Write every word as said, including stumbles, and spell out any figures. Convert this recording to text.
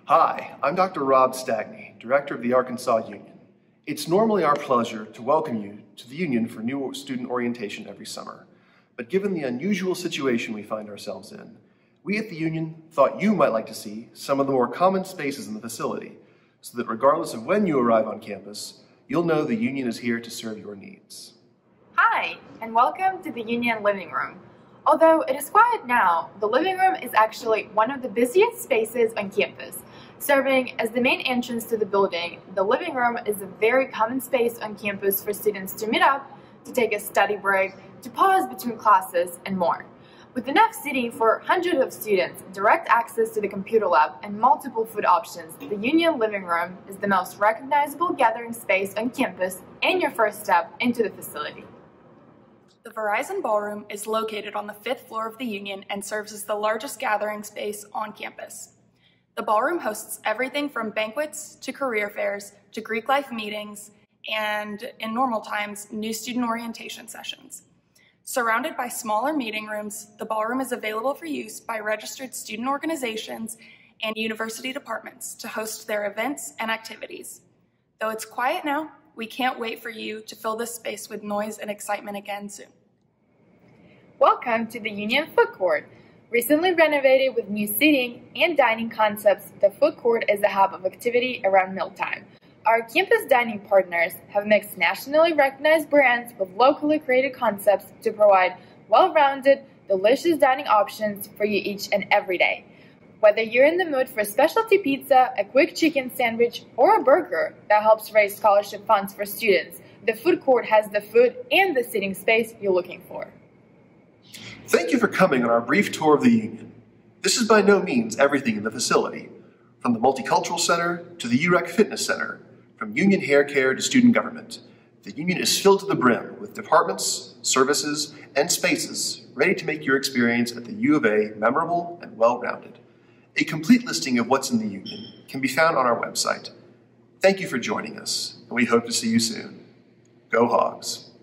Hi, I'm Doctor Rob Stagney, Director of the Arkansas Union. It's normally our pleasure to welcome you to the Union for new student orientation every summer. But given the unusual situation we find ourselves in, we at the Union thought you might like to see some of the more common spaces in the facility, so that regardless of when you arrive on campus, you'll know the Union is here to serve your needs. Hi, and welcome to the Union Living Room. Although it is quiet now, the living room is actually one of the busiest spaces on campus. Serving as the main entrance to the building, the living room is a very common space on campus for students to meet up, to take a study break, to pause between classes, and more. With enough seating for hundreds of students, direct access to the computer lab, and multiple food options, the Union Living Room is the most recognizable gathering space on campus and your first step into the facility. The Verizon Ballroom is located on the fifth floor of the Union and serves as the largest gathering space on campus. The ballroom hosts everything from banquets to career fairs to Greek life meetings and, in normal times, new student orientation sessions. Surrounded by smaller meeting rooms, the ballroom is available for use by registered student organizations and university departments to host their events and activities. Though it's quiet now, we can't wait for you to fill this space with noise and excitement again soon. Welcome to the Union Food Court. Recently renovated with new seating and dining concepts, the food court is a hub of activity around mealtime. Our campus dining partners have mixed nationally recognized brands with locally created concepts to provide well-rounded, delicious dining options for you each and every day. Whether you're in the mood for a specialty pizza, a quick chicken sandwich, or a burger that helps raise scholarship funds for students, the food court has the food and the seating space you're looking for. Thank you for coming on our brief tour of the Union. This is by no means everything in the facility, from the Multicultural Center to the U R E C Fitness Center, from Union Hair Care to student government. The Union is filled to the brim with departments, services, and spaces ready to make your experience at the U of A memorable and well-rounded. A complete listing of what's in the Union can be found on our website. Thank you for joining us, and we hope to see you soon. Go Hogs!